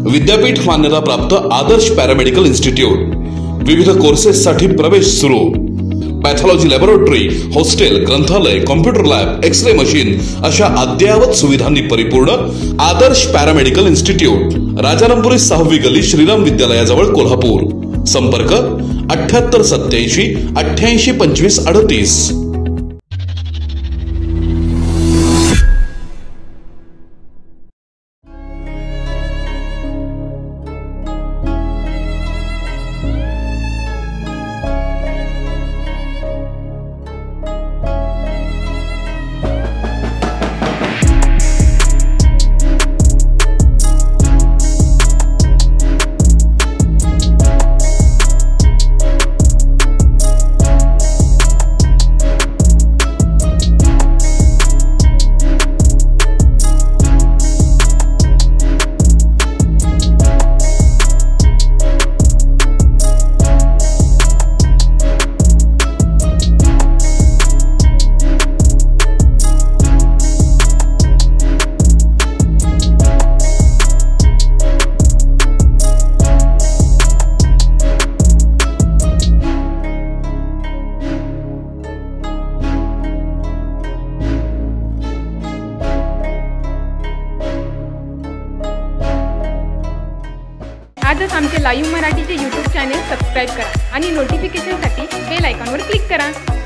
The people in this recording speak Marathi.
विद्यापीठ मान्यता प्राप्त आदर्श पॅरामेडिकल इन्स्टिट्यूट। विविध कोर्सेससाठी प्रवेश सुरू। पॅथॉलॉजी लॅबोरेटरी, हॉस्टेल, ग्रंथालय, कॉम्प्युटर लॅब, एक्स-रे मशीन अशा अद्ययावत सुविधांनी परिपूर्ण आदर्श पॅरामेडिकल इन्स्टिट्यूट, राजारामपुरी 6वी गली, श्रीराम विद्यालयाजवळ, कोल्हापूर। संपर्क 7887 88 25 38। आजच आमचे लाईव्ह मराठीचे YouTube चॅनेल सबस्क्राइब करा आणि नोटिफिकेशनसाठी बेल आयकॉनवर क्लिक करा।